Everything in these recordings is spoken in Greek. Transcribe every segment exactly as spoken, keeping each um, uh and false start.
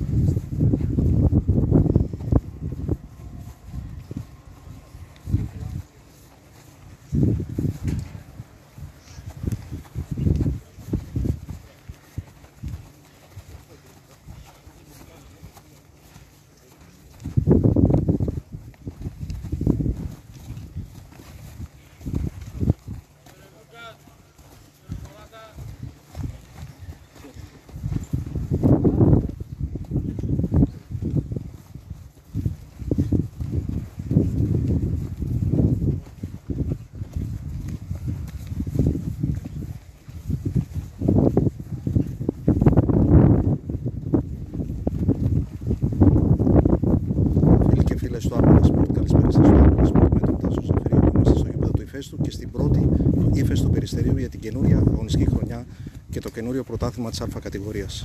Στο Άμυνα Σπορτ, καλησπέρα σας στο Άμυνα Σπορτ με τον Τάσο Ζαφυρίου. Είμαστε στο γήπεδο του Ηφαίστου και στην πρώτη του Ύφεστου Περιστερίου για την καινούρια αγωνιστική χρονιά και το καινούριο πρωτάθλημα της Α κατηγορίας.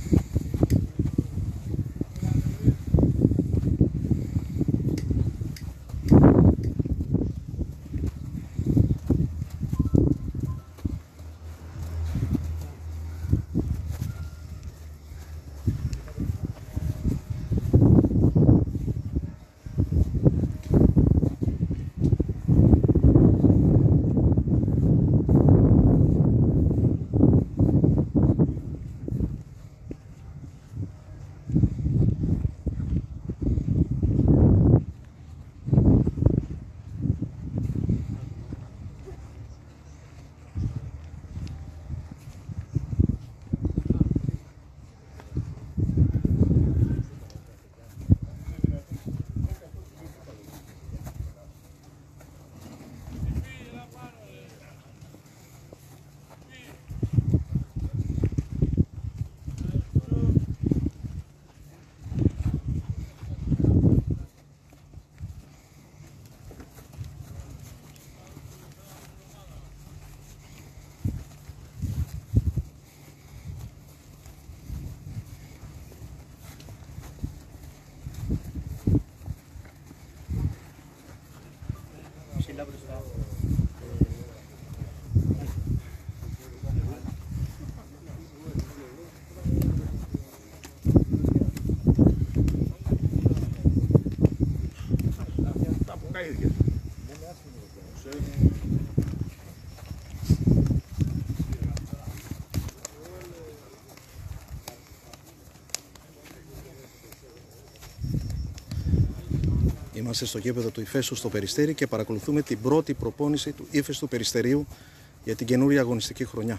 Είμαστε στο γήπεδο του Ηφαίστου στο Περιστέρι και παρακολουθούμε την πρώτη προπόνηση του Ύφεστου Περιστερίου για την καινούρια αγωνιστική χρονιά.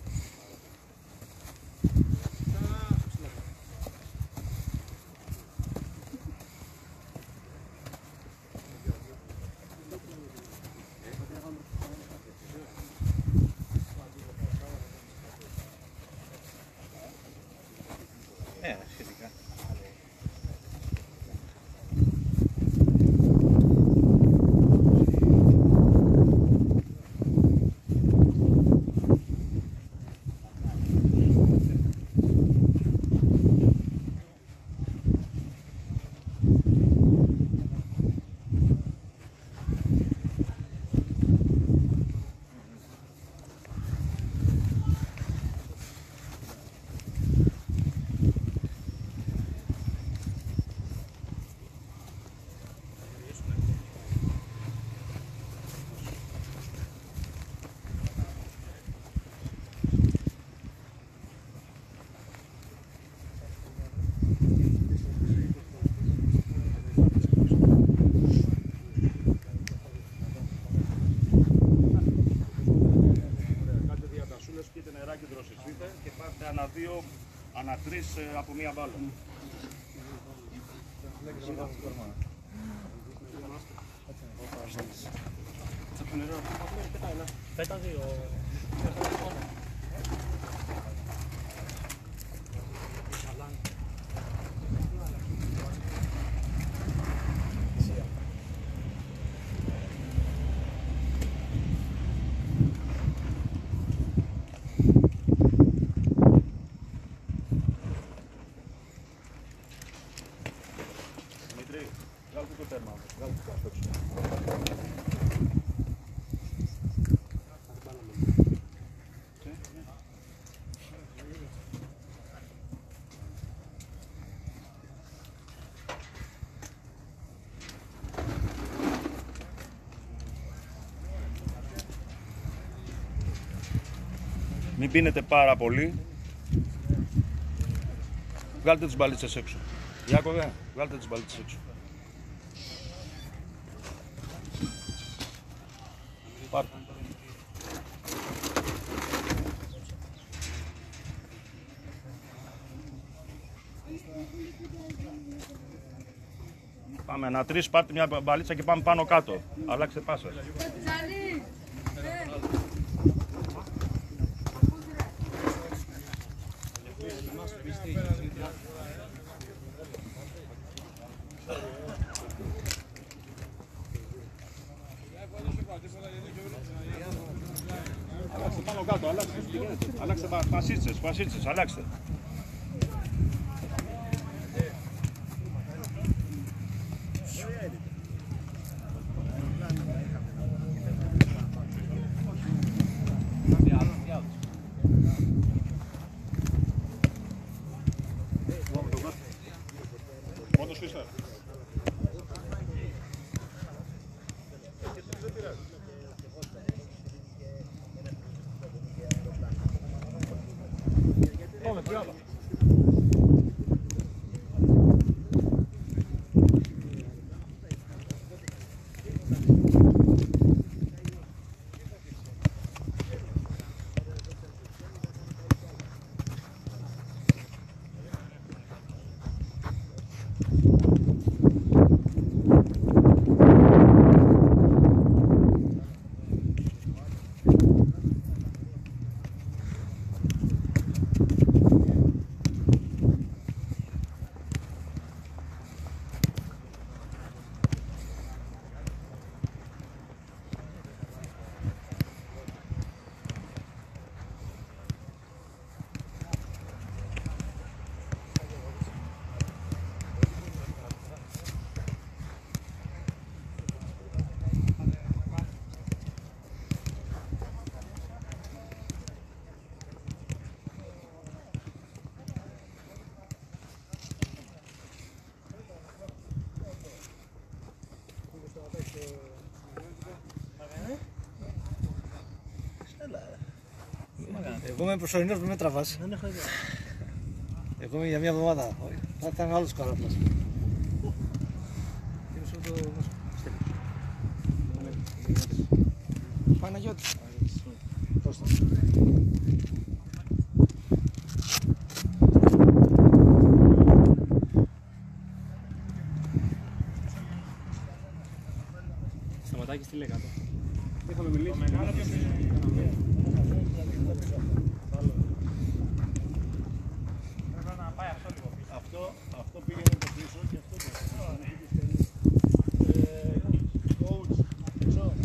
Και πάρτε ανά δύο, ανά τρεις από μία μπάλα. Πέτα δύο. Μην πίνετε πάρα πολύ. Βγάλτε τις μπαλίτσες έξω. Ιάκωβε, βγάλτε τις μπαλίτσες έξω. Πάρτε. Πάμε ένα τρεις, πάρτε μια μπαλίτσα και πάμε πάνω κάτω. Αλλάξτε πάσα. Αλλάξτε πάνω κάτω, αλλάξτε. Αλλάξτε πασίτσες, πασίτσες, αλλάξτε. Πόντος φύσσερ. Πάμε, τριάδα. Εγώ είμαι προσωρινός, μην με τραβάς. Δεν έχω ιδέα. Εγώ είμαι για μια εβδομάδα. Θα ήταν άλλος καράπλας. Παναγιώτη. Σταματάκι στη λέγατε. Είχαμε μιλήσει. Αυτό, αυτό πήγαινε το πίσω και αυτό το coach, εξώ.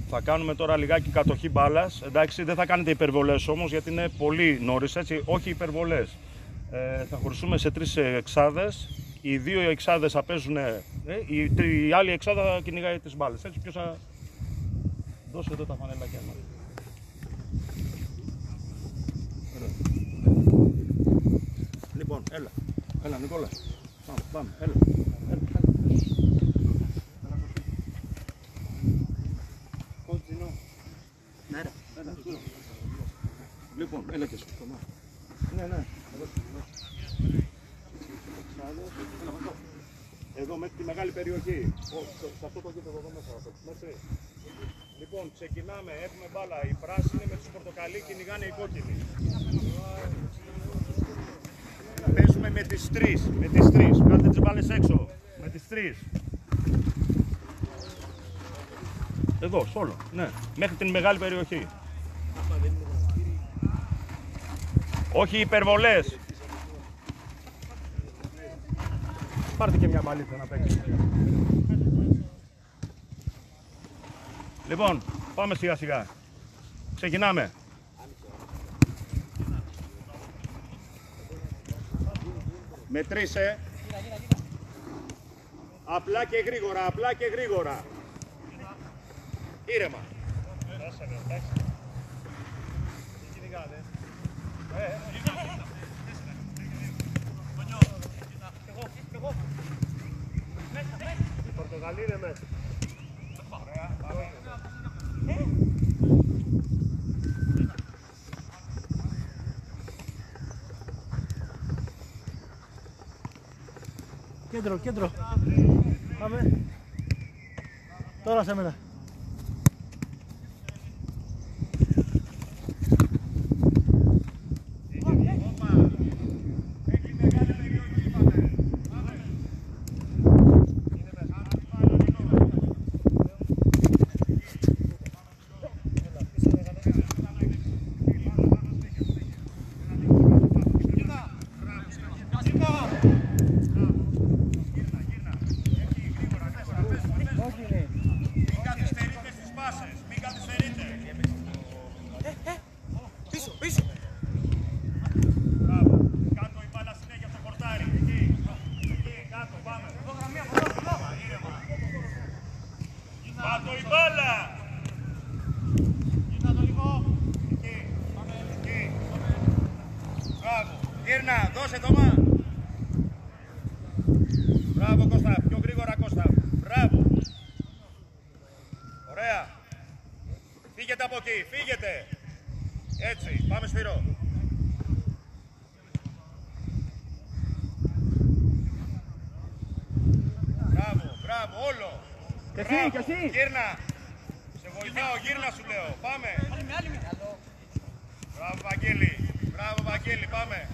Θα κάνουμε τώρα λιγάκι κατοχή μπάλας. Εντάξει, δεν θα κάνετε υπερβολές όμως, γιατί είναι πολύ νωρίς, έτσι. Όχι υπερβολές. Ε, θα χωριστούμε σε τρεις εξάδες. Οι δύο εξάδες θα παίζουν, ε, η, η άλλη εξάδα θα κυνηγάει τις μπάλες. Έτσι, ποιος θα δώσει εδώ τα φανελάκια μας. Λοιπόν, έλα. Έλα, Νικόλα. Πάμε, πάμε, έλα. έλα. Κοντζινό. Ναι, ρε. Έλα, έλα. Λοιπόν, έλα και σου. Ναι, ναι. Εδώ μέχρι τη μεγάλη περιοχή. Σε αυτό το κήπεδο εδώ μέσα. Μέσα. Λοιπόν, ξεκινάμε. Έχουμε μπάλα. Οι πράσινοι με τους πορτοκαλί κυνηγάνε οι κόκκινοι. Παίζουμε με τις τρεις. Με τις τρεις. Κάντε τις μπάλες έξω. Με τις τρεις. Εδώ, σόλο. Ναι. Μέχρι την μεγάλη περιοχή. Όχι υπερβολές. Πάρτε και μια μπαλίτσα να παίξετε. Λοιπόν, πάμε σιγά σιγά. Ξεκινάμε. Μετρήσε. Απλά και γρήγορα, απλά και γρήγορα. Ήρεμα. Η Πορτογαλία είναι μέσα. Κέντρο, κέντρο. Πάμε. Τώρα σε μένα. Γύρνα, δώσε το μα. Μπράβο Κώστα, πιο γρήγορα Κώστα. Μπράβο. Ωραία. Φύγετε από εκεί, φύγετε. Έτσι, πάμε σφυρό. Μπράβο, μπράβο, όλο. Και εσύ, και εσύ. Γύρνα. Σε βοηθάω, γύρνα σου λέω. Πάμε. Μπράβο Βαγγέλη. Μπράβο Βαγγέλη, πάμε.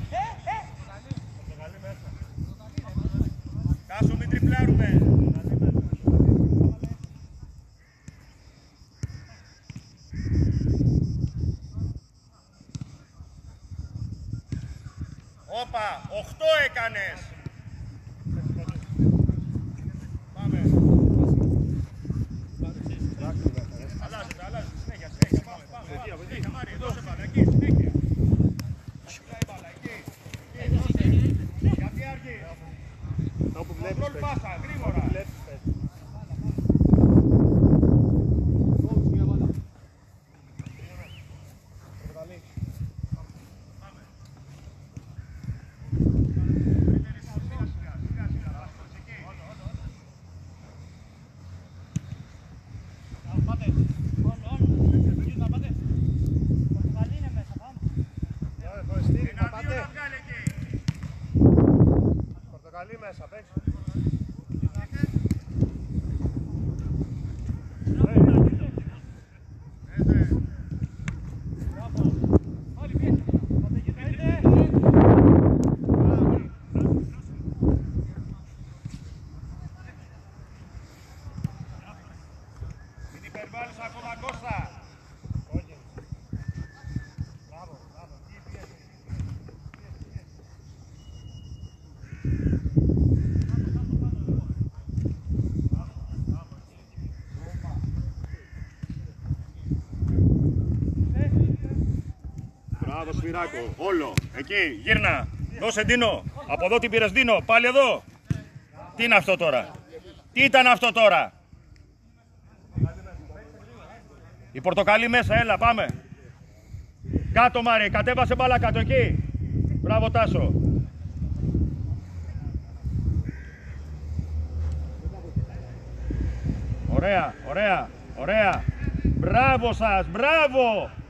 Κάσο, μην τριπλάρουμε. Όπα, οχτώ έκανες. Πάμε. Αλλάζεται, αλλάζεται, συνέχεια, συνέχεια, πάμε, πάμε. Συνέχεια, Μάρη, δώσε μπάλα, εκεί, συνέχεια. Γιατί αργεί. Όπου βλέπεις, Κοντρόλ πάσα, γρήγορα. Πορτοκαλί μέσα, παίξε. Μην υπερβάλλεις ακόμα Κώστα. ποδοσφυράκο. Όλο. Εκεί, γύρνα. Δώσε Ντίνο. Από εδώ την πήρες Ντίνο. Πάλι εδώ. Τι είναι αυτό τώρα. Τι ήταν αυτό τώρα. Η πορτοκαλί μέσα, έλα, πάμε. Κάτω Μάρι, κατέβασε μπάλα κάτω εκεί. Μπράβο Τάσο. Ωραία, ωραία, ωραία. Μπράβο σας, μπράβο.